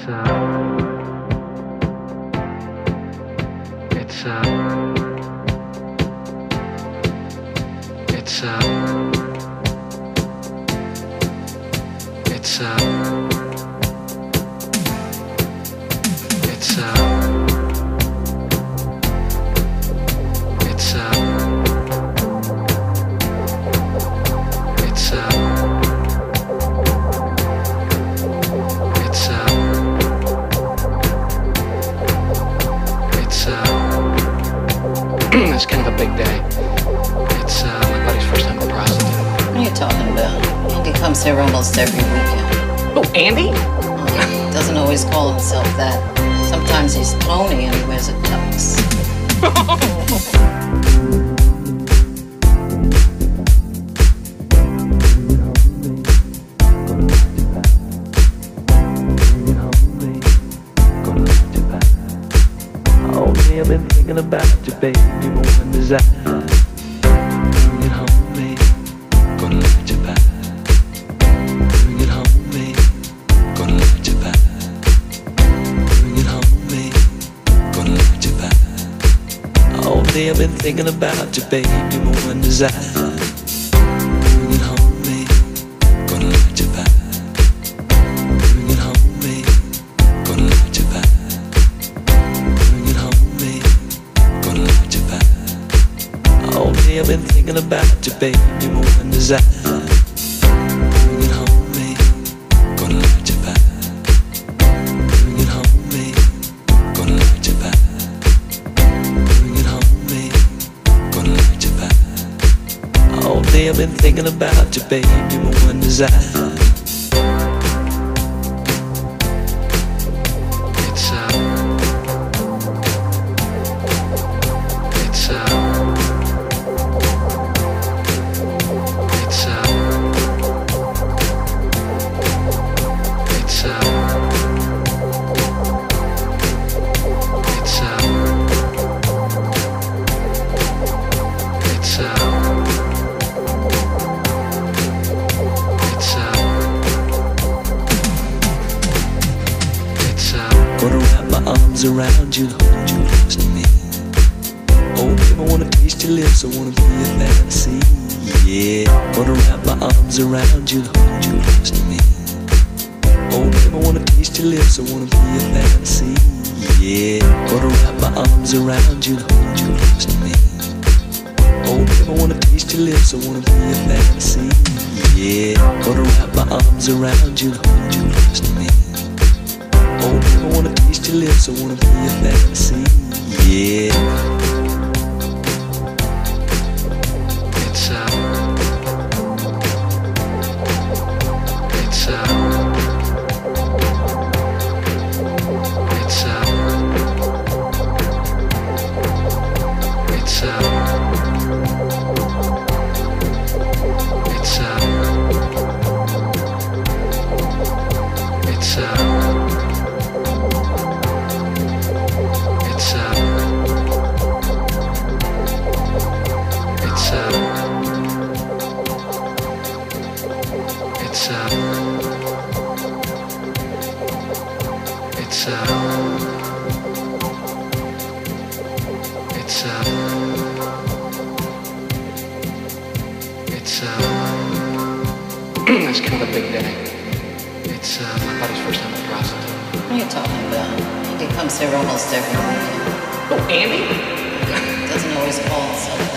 It's kind of a big day. It's my buddy's first time at the prostitute. What are you talking about? Andy comes here almost every weekend. Oh, Andy? Oh, he doesn't always call himself that. Sometimes he's phony and he wears a tux. I've been thinking about you, baby, one desire. Bring it home, baby, gonna let you back. Bring it home, baby, gonna let you back. Bring it home, baby, gonna let you back. All day I've been thinking about you, baby, one desire. Bring it home, baby, gonna let you back. Bring it home, baby, gonna let you back. All day I've been thinking about you, baby, more than desire. Bring it home, baby, gonna let you back. Bring it home, baby, gonna let you back. Bring it home, baby, gonna let you back. All day I've been thinking about you, baby, more than desire. Wanna wrap my arms around you, hold you close to me. Oh, baby, I wanna taste your lips, I wanna be your fantasy. Yeah, wanna wrap my arms around you, hold you close to me. Oh, baby, I wanna taste your lips, I wanna be your fantasy. Yeah, wanna wrap my arms around you, hold you close to me. Oh, baby, I wanna taste your lips, I wanna be your fantasy. Yeah, wanna wrap my arms around you, hold you close to me. Oh, baby, I wanna taste your lips, I wanna be your fantasy. Yeah. It's It's kind of a big day. It's my buddy's first time at the prostitute. What are you talking about? Andy comes here almost every weekend. Oh, Andy? He doesn't always call himself